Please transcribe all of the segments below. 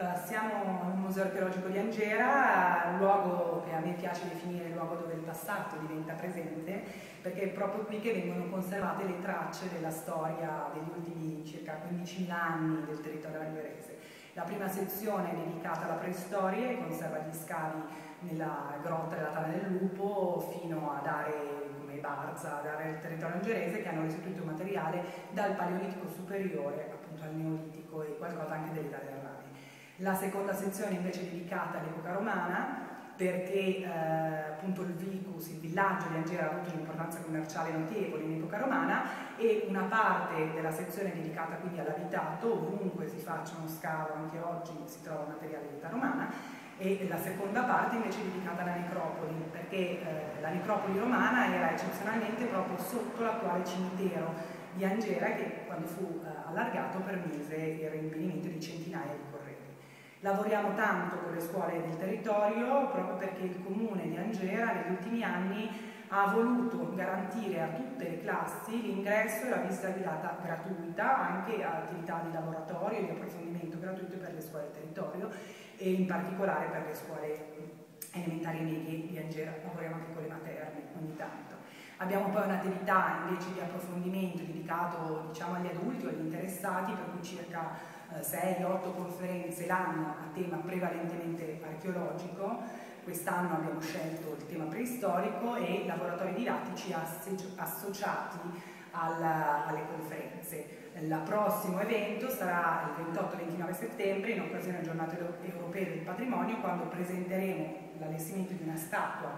Siamo al Museo Archeologico di Angera, un luogo che a me piace definire il luogo dove il passato diventa presente, perché è proprio qui che vengono conservate le tracce della storia degli ultimi circa 15.000 anni del territorio angherese. La prima sezione è dedicata alla preistoria e conserva gli scavi nella grotta della Tana del Lupo fino ad aree come Barza, ad aree del territorio angherese che hanno restituito materiale dal Paleolitico superiore appunto al Neolitico e qualcosa anche dell'età del rame. La seconda sezione invece è dedicata all'epoca romana perché appunto il vicus, il villaggio di Angera ha avuto un'importanza commerciale notevole in epoca romana e una parte della sezione è dedicata quindi all'abitato, ovunque si faccia uno scavo anche oggi si trova materiale di età romana, e la seconda parte invece è dedicata alla necropoli perché la necropoli romana era eccezionalmente proprio sotto l'attuale cimitero di Angera che quando fu allargato permise il rinvenimento di centinaia di corredi. Lavoriamo tanto con le scuole del territorio proprio perché il comune di Angera negli ultimi anni ha voluto garantire a tutte le classi l'ingresso e la visita guidata gratuita, anche a attività di laboratorio e di approfondimento gratuito per le scuole del territorio e in particolare per le scuole elementari e medie di Angera. Lavoriamo anche con le materne ogni tanto. Abbiamo poi un'attività invece di approfondimento dedicato diciamo, agli adulti o agli interessati, per cui circa 6-8 conferenze l'anno a tema prevalentemente archeologico. Quest'anno abbiamo scelto il tema preistorico e laboratori didattici associati alle conferenze. Il prossimo evento sarà il 28-29 settembre in occasione delle giornate europee del patrimonio, quando presenteremo l'allestimento di una statua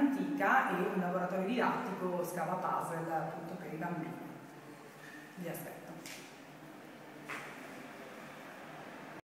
antica e un laboratorio didattico scava puzzle appunto per i bambini. Vi aspetto.